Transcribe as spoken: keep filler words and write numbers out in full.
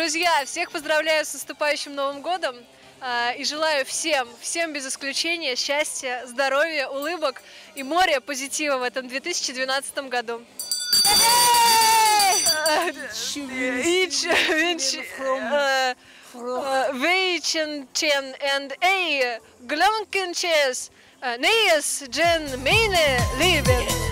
Друзья, всех поздравляю с наступающим Новым годом и желаю всем, всем без исключения счастья, здоровья, улыбок и моря позитива в этом две тысячи двенадцатом году. Each Weihnachten and a Glückliches Neues, Jen, meine Lieben.